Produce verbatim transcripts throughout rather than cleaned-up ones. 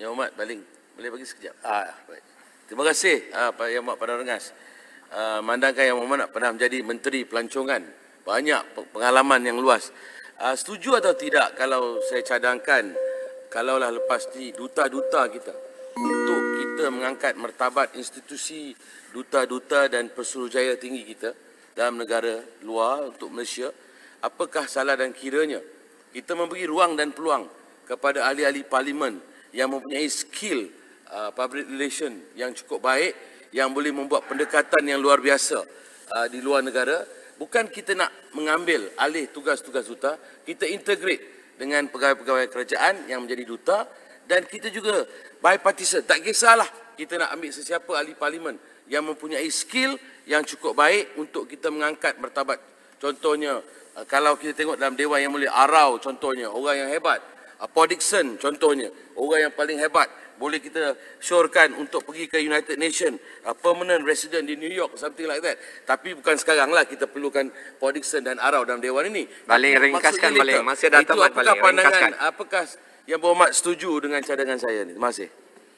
Yang Hormat, balik. Boleh bagi sekejap? Ah, baik. Terima kasih uh, Pak Yang Hormat Padang Rengas. Uh, Memandangkan Yang Hormat pernah menjadi Menteri Pelancongan. Banyak pengalaman yang luas. Uh, setuju atau tidak kalau saya cadangkan, kalaulah lepas ni duta-duta kita, untuk kita mengangkat martabat institusi duta-duta dan pesuruhjaya tinggi kita dalam negara luar untuk Malaysia, apakah salah dan kiranya kita memberi ruang dan peluang kepada ahli-ahli parlimen yang mempunyai skill uh, public relation yang cukup baik, yang boleh membuat pendekatan yang luar biasa uh, di luar negara. Bukan kita nak mengambil alih tugas-tugas duta, kita integrate dengan pegawai-pegawai kerajaan yang menjadi duta, dan kita juga bipartisan. Tak kisahlah kita nak ambil sesiapa ahli parlimen yang mempunyai skill yang cukup baik untuk kita mengangkat martabat. Contohnya, uh, kalau kita tengok dalam Dewan Yang Mulia, Arau contohnya, orang yang hebat. Uh, Paul Dickson contohnya, orang yang paling hebat. Boleh kita syorkan untuk pergi ke United Nations, uh, permanent resident di New York, something like that. Tapi bukan sekarang lah kita perlukan Paul Dickson dan Arau dalam Dewan ini. Baling, ringkaskan Baling. Masih ada itu apakah pandangan, apakah Yang Berhormat setuju dengan cadangan saya ni? Terima kasih.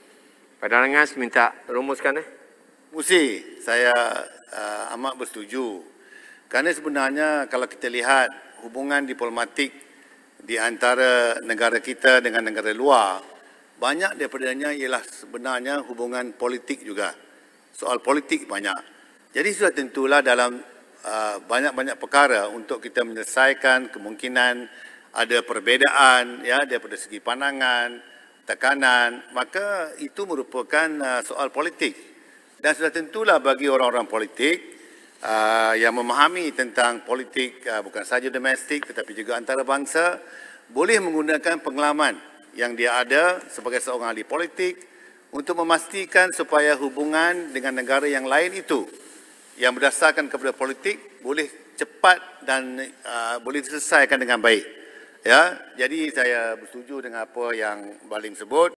Padang Rengas minta rumuskan eh. Mesti saya uh, amat bersetuju. Kerana sebenarnya kalau kita lihat hubungan diplomatik di antara negara kita dengan negara luar, banyak daripadanya ialah sebenarnya hubungan politik juga. Soal politik banyak. Jadi sudah tentulah dalam uh, banyak-banyak perkara untuk kita menyelesaikan kemungkinan ada perbezaan ya daripada segi pandangan, tekanan, maka itu merupakan uh, soal politik. Dan sudah tentulah bagi orang-orang politik uh, yang memahami tentang politik uh, bukan sahaja domestik tetapi juga antarabangsa, boleh menggunakan pengalaman yang dia ada sebagai seorang ahli politik untuk memastikan supaya hubungan dengan negara yang lain itu yang berdasarkan kepada politik boleh cepat dan uh, boleh diselesaikan dengan baik. Ya, jadi saya bersetuju dengan apa yang Baling sebut.